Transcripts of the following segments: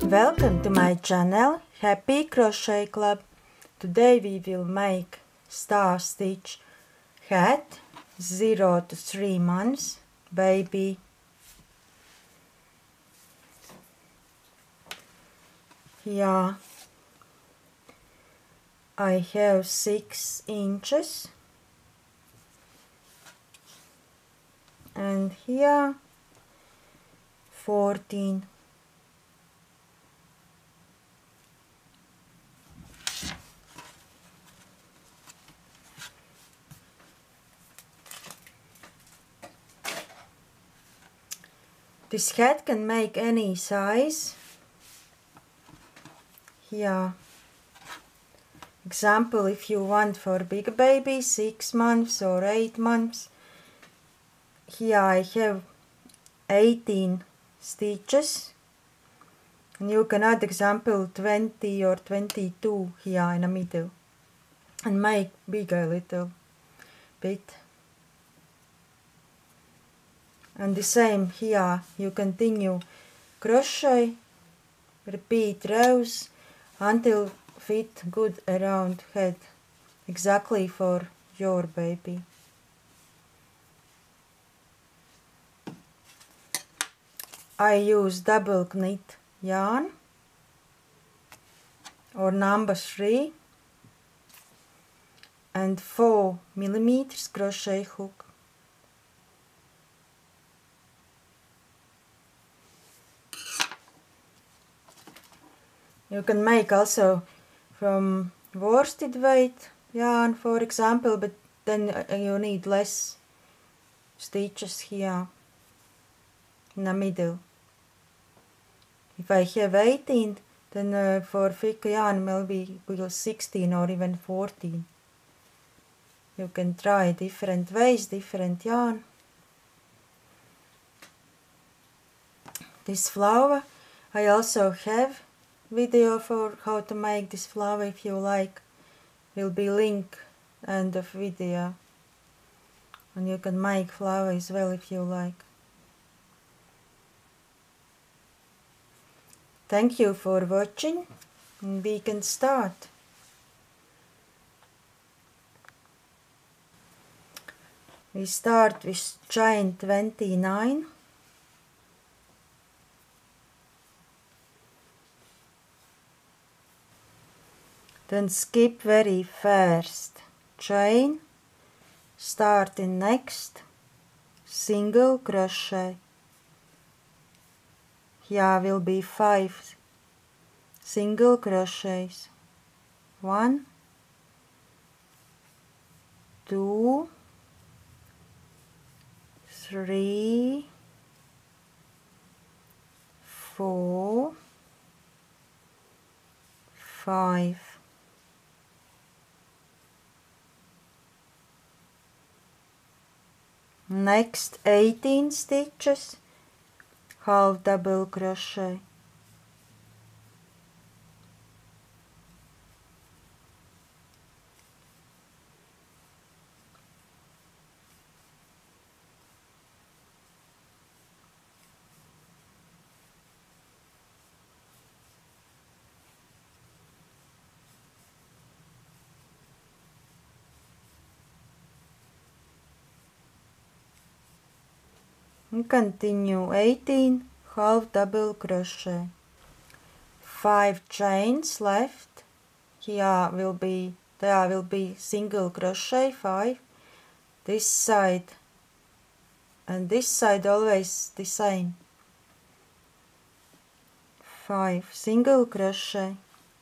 Welcome to my channel Happy Crochet Club. Today we will make star stitch hat 0 to 3 months baby. Here I have 6 inches and here 14. This hat can make any size. Here, example, if you want for big baby, 6 months or 8 months. Here I have 18 stitches. And you can add example 20 or 22 here in the middle and make bigger a little bit. And the same here, you continue crochet, repeat rows until fit good around head, exactly for your baby. I use double knit yarn or number 3 and 4 millimeters crochet hook. You can make also from worsted weight yarn, for example, but then you need less stitches here in the middle. If I have 18, then for thick yarn maybe 16 or even 14. You can try different ways, different yarn. This flower, I also have video for how to make this flower if you like. Will be link end of video. And you can make flower as well if you like. Thank you for watching, and we can start. We start with chain 29. Then skip very first chain, start in next single crochet. Here will be 5 single crochets. 1, 2, 3, 4, 5. Next 18 stitches, half double crochet. And continue 18 half double crochet. 5 chains left. Here will be single crochet 5. This side and this side always the same. 5 single crochet.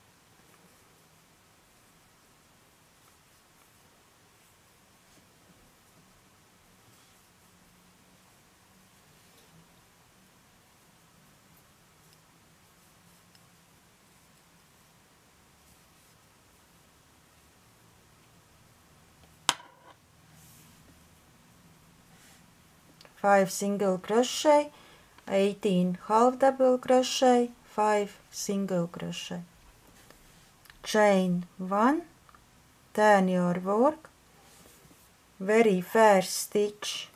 Five single crochet, 18 half double crochet, 5 single crochet. Chain 1, turn your work, very first stitch,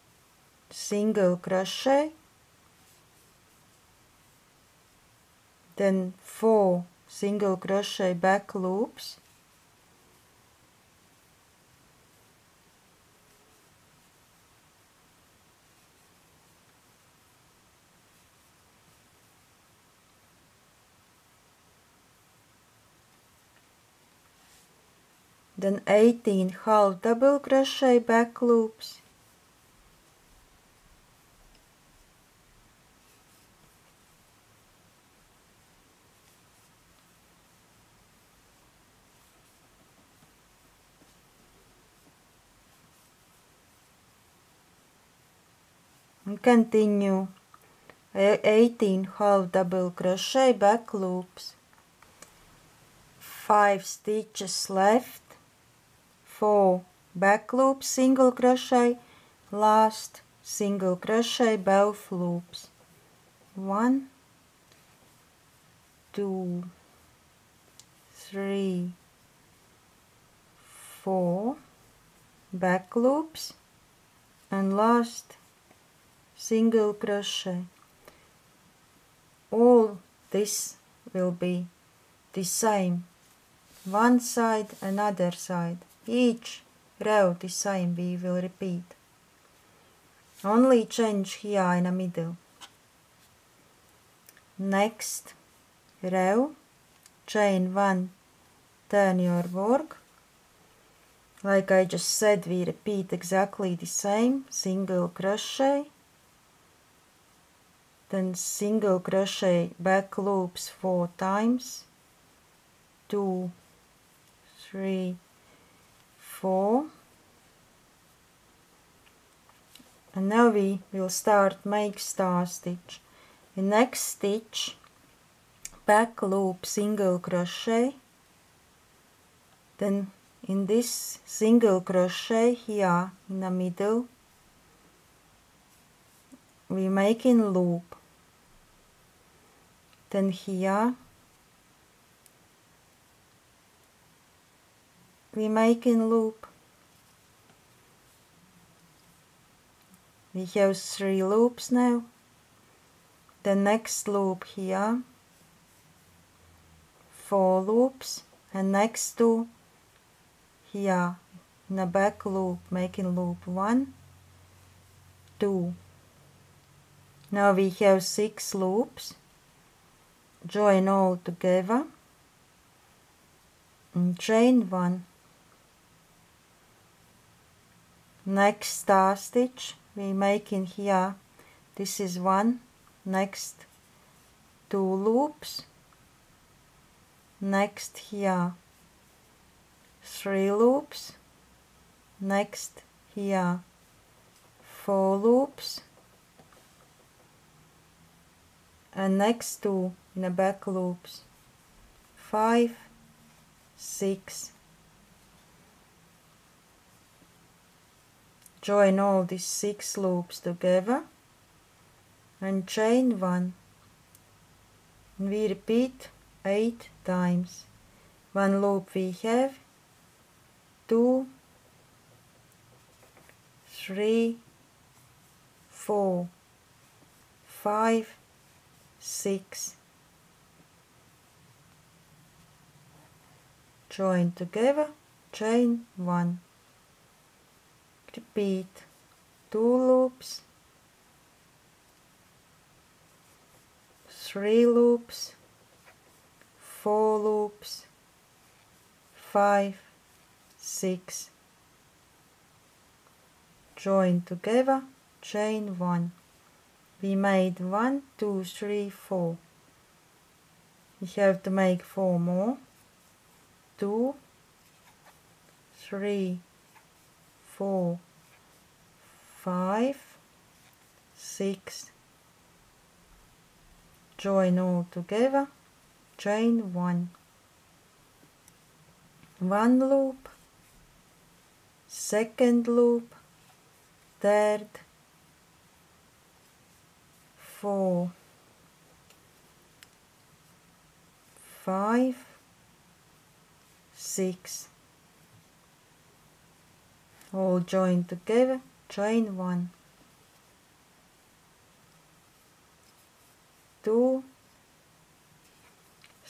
single crochet, then 4 single crochet back loops, then 18 half double crochet back loops, and continue 18 half double crochet back loops, 5 stitches left, 4 back loops single crochet, last single crochet both loops, 1, 2, 3, 4 back loops, and last single crochet. All this will be the same, one side and other side, each row the same we will repeat, only change here in the middle. Next row, chain 1, turn your work, like I just said, we repeat exactly the same, single crochet, then single crochet back loops 4 times, 2, 3, 4, and now we will start make star stitch. In next stitch, back loop single crochet, then in this single crochet here in the middle we make in loop, then here we make in loop, we have 3 loops now, the next loop here, 4 loops, and next 2 here in the back loop, making loop 1, 2. Now we have 6 loops, join all together and chain 1. Next star stitch we make in here, this is 1, next 2 loops, next here 3 loops, next here 4 loops, and next 2 in the back loops, 5, 6. Join all these 6 loops together and chain 1. And we repeat 8 times. 1 loop we have, 2, 3, 4, 5, 6. Join together, chain 1. Repeat 2 loops, 3 loops, 4 loops, 5, 6. Join together, chain 1. We made 1, 2, 3, 4. We have to make 4 more. 2, 3, 4, 5, 6. Join all together, chain 1. 1 loop, second loop, third, 4, 5, 6. All join together, chain 1. 2,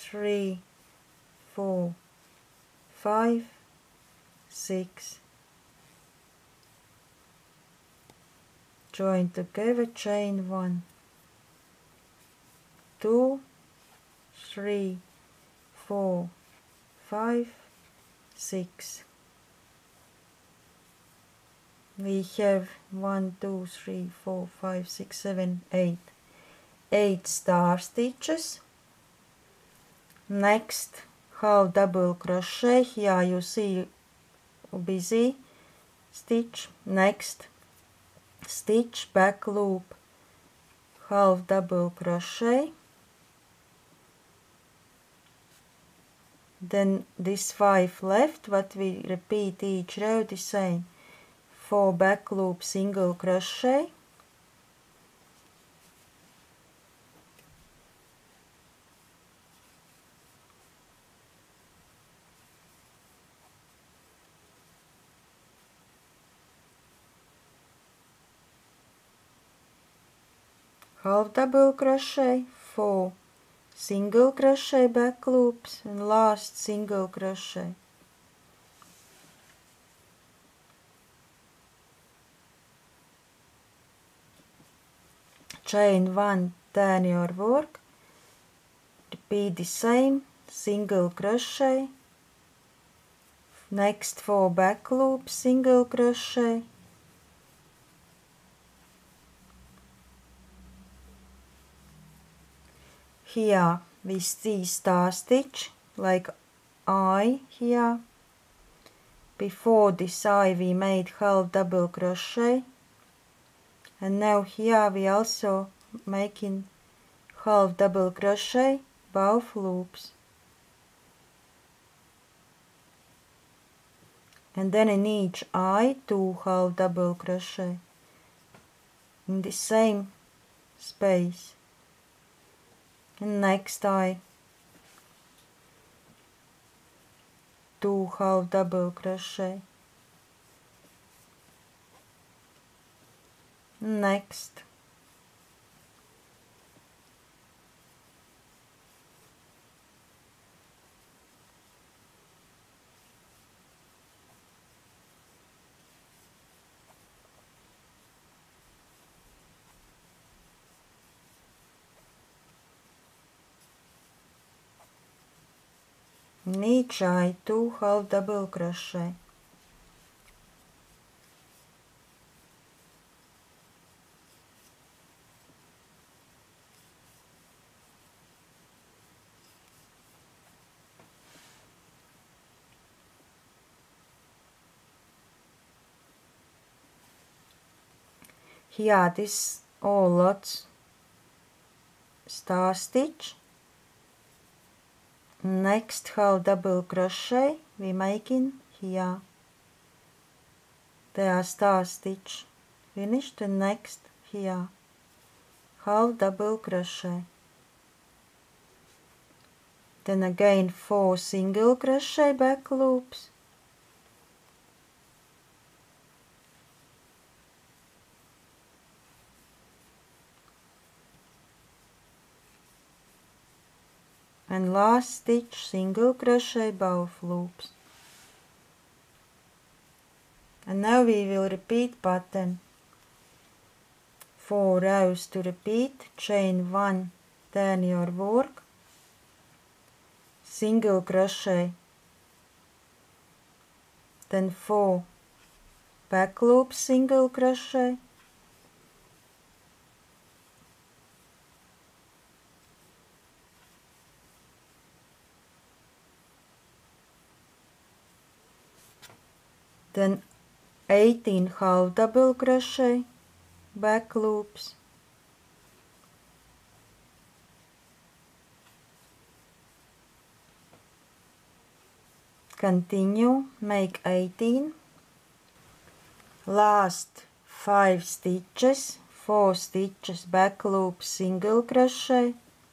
3, 4, 5, 6. Join together, chain 1, 2, 3, 4, 5, 6. We have 1, 2, 3, 4, 5, 6, 7, 8. 8 star stitches. Next, half double crochet. Here you see busy stitch. Next, stitch, back loop, half double crochet. Then this 5 left, what we repeat each row the same. 4 back loop, single crochet. Half double crochet, 4 single crochet back loops, and last single crochet. Chain 1, turn your work, repeat the same, single crochet, next 4 back loops, single crochet, here we see star stitch like eye here. Before this eye we made half double crochet, and now here we also making half double crochet both loops, and then in each eye 2 half double crochet in the same space. And next eye 2 half double crochet. Next, in each eye 2 half double crochet. Here this all lots star stitch. Next half double crochet we making here. There are star stitch finished, and next here half double crochet. Then again 4 single crochet back loops. And last stitch single crochet both loops. And now we will repeat pattern. 4 rows to repeat, chain 1, turn your work, single crochet, then 4 back loops, single crochet, then 18 half double crochet back loops, continue, make 18, last 5 stitches, 4 stitches back loop, single crochet,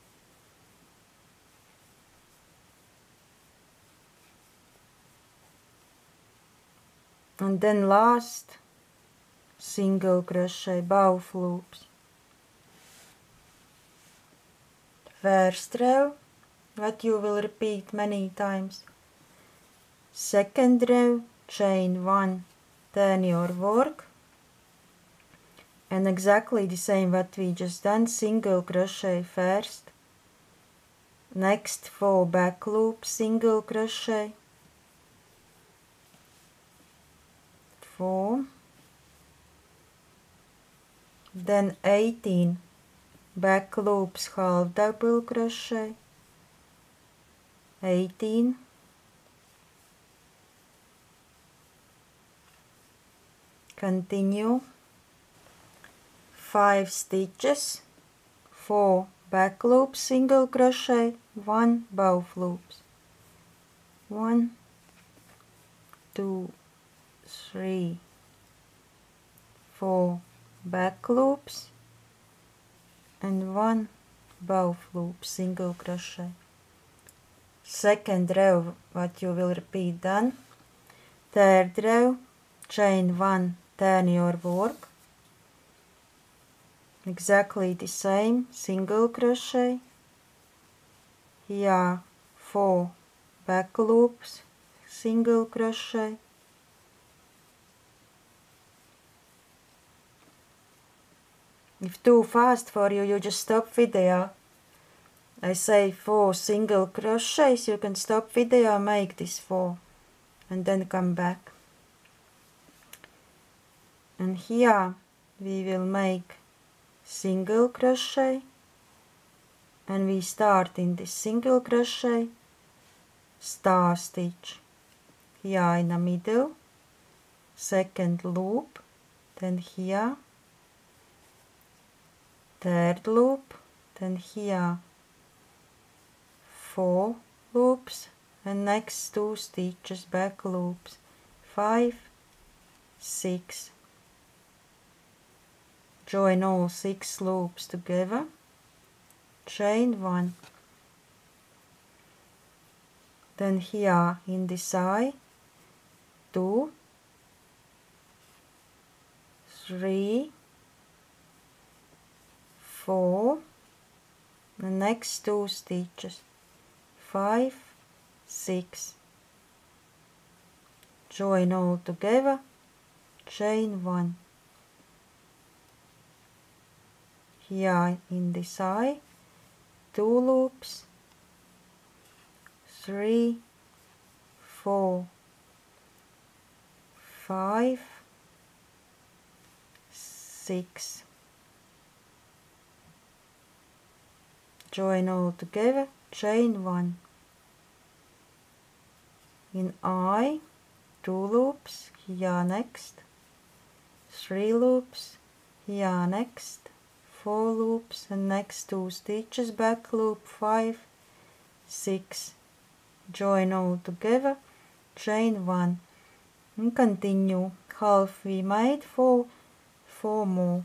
and then last single crochet both loops. First row what you will repeat many times. Second row, chain 1, turn your work, and exactly the same what we just done, single crochet first, next 4 back loops, single crochet, 4, then 18 back loops, half double crochet, 18, continue, 5 stitches, 4 back loops, single crochet, 1 both loops, 1, 2, 3, 4 back loops, and 1 both loops, single crochet. Second row, what you will repeat done. Third row, chain 1, turn your work, exactly the same, single crochet, here 4 back loops, single crochet, if too fast for you, you just stop video. I say 4 single crochets, you can stop video, make this 4 and then come back. And here we will make single crochet, and we start in this single crochet, star stitch, here in the middle, second loop, then here, third loop, then here 4 loops, and next 2 stitches back loops, 5, 6, join all 6 loops together, chain 1, then here in this eye, 2, 3, 4, the next 2 stitches, 5, 6, join all together, chain 1, here in this eye, 2 loops, 3, 4, 5, 6, join all together, chain 1, in eye, 2 loops, here next, 3 loops, here next, 4 loops, and next 2 stitches back loop, 5, 6, join all together, chain 1, and continue. Half we made, 4 more,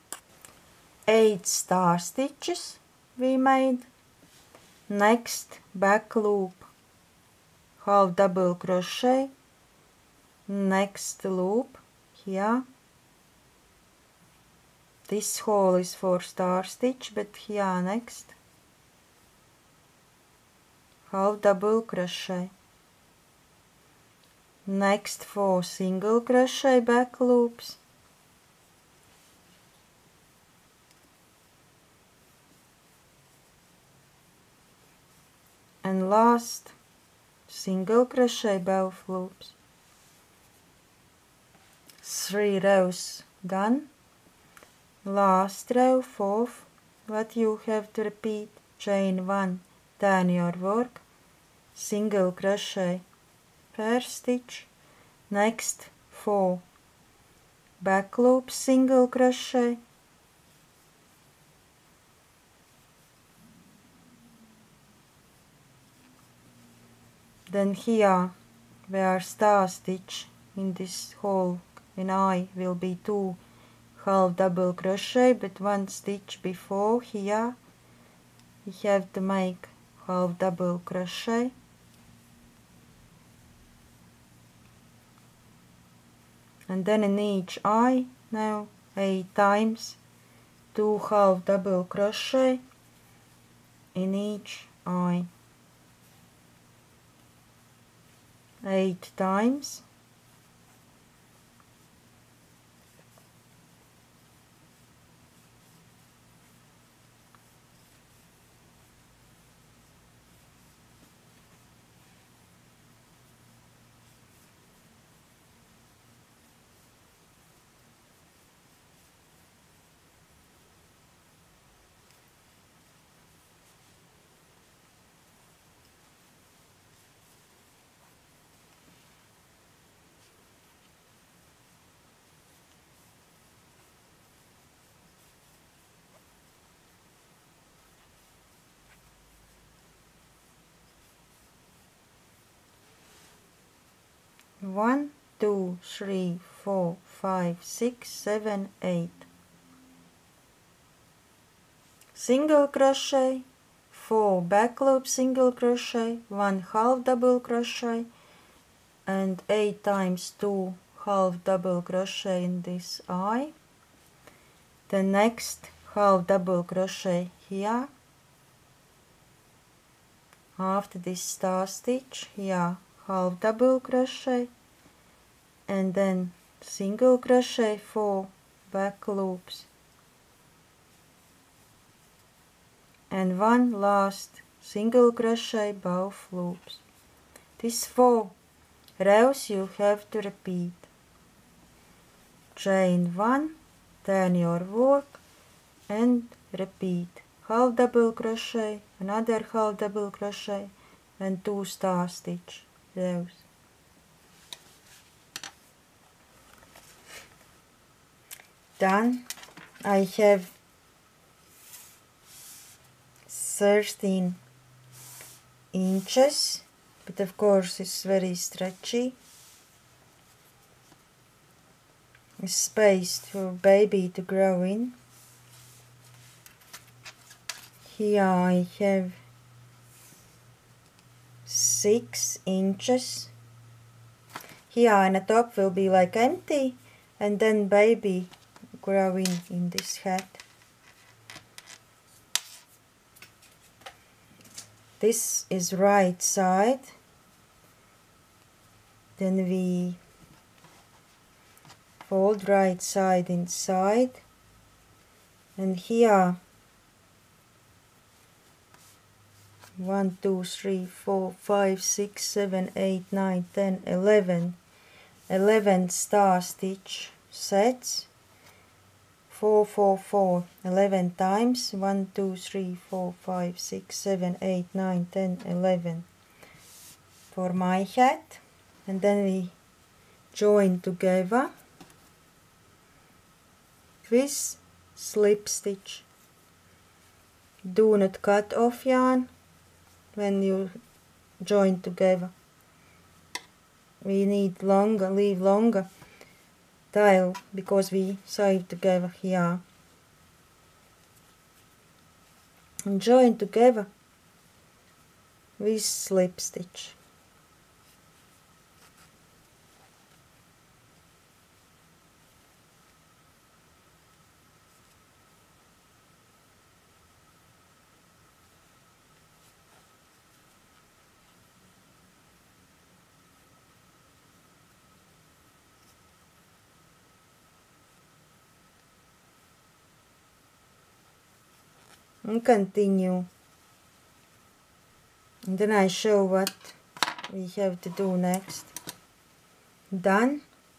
8 star stitches we made, next back loop, half double crochet, next loop here, this hole is for star stitch, but here next, half double crochet, next 4 single crochet back loops, and last single crochet both loops. 3 rows done. Last row, 4th, what you have to repeat, chain 1, turn your work, single crochet, first stitch, next 4 back loops, single crochet, then here where star stitch in this hole in eye will be 2 half double crochet, but 1 stitch before here we have to make half double crochet, and then in each eye now 8 times 2 half double crochet in each eye, 8 times. One, two, three, 4, 5, 6, 7, 8. Single crochet, 4 back loop single crochet, 1 half double crochet, and 8 times 2 half double crochet in this eye. The next half double crochet here. After this star stitch, here half double crochet, and then single crochet 4 back loops, and 1 last single crochet both loops. These 4 rows you have to repeat. Chain 1, turn your work and repeat. Half double crochet, another half double crochet, and 2 star stitch rows. Done. I have 13 inches, but of course it's very stretchy. Space for baby to grow in. Here I have 6 inches. Here on the top will be like empty, and then baby growing in this hat. This is right side. Then we fold right side inside, and here 1, 2, 3, 4, 5, 6, 7, 8, 9, 10, 11 star stitch sets. 4, 4, 4, 11 times. 1, 2, 3, 4, 5, 6, 7, 8, 9, 10, 11 for my hat, and then we join together with slip stitch. Do not cut off yarn when you join together. We need leave longer tail because we sew together here. And join together with slip stitch. And continue. And then I show what we have to do next. Done.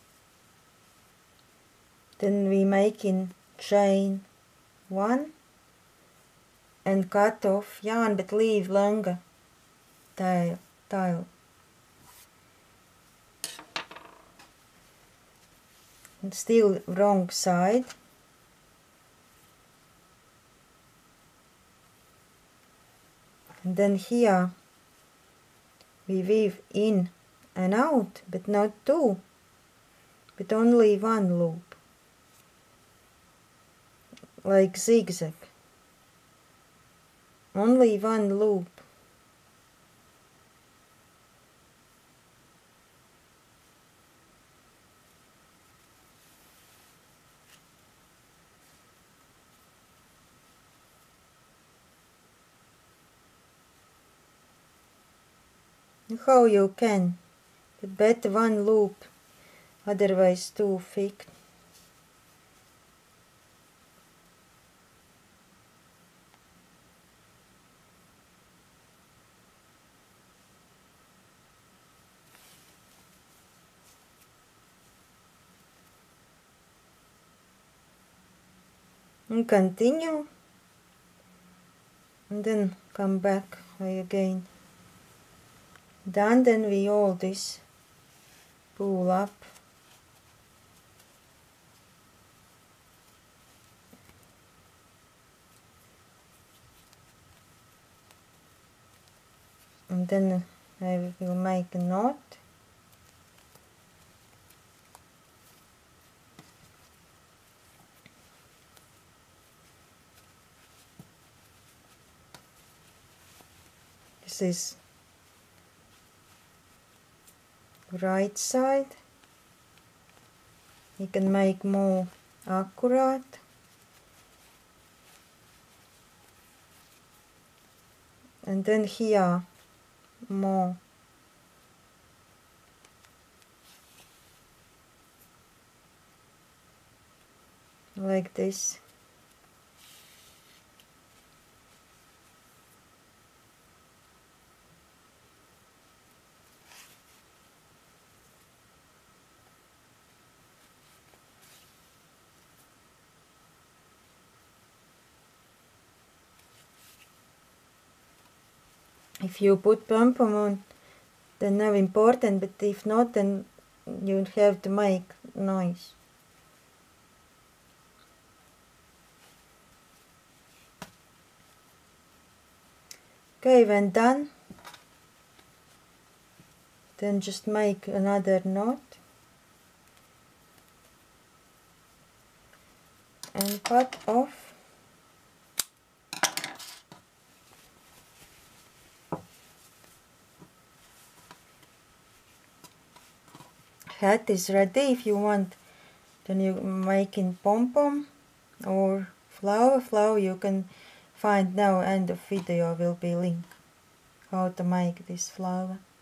Then we make in chain 1 and cut off yarn, but leave longer tail. And still wrong side. And then here we weave in and out, but not 2, but only 1 loop, like zigzag. Only 1 loop. How you can, but better one loop, otherwise too thick. And continue, and then come back again. Done, then we all this pull up. And then I will make a knot. This is right side. You can make more accurate. And then here more. Like this. If you put pom-pom on, then no important, but if not, then you have to make noise. Okay, when done, then just make another knot and cut off. Hat is ready. If you want, then you make in pom-pom or flower. Flower you can find now, end of video will be link how to make this flower.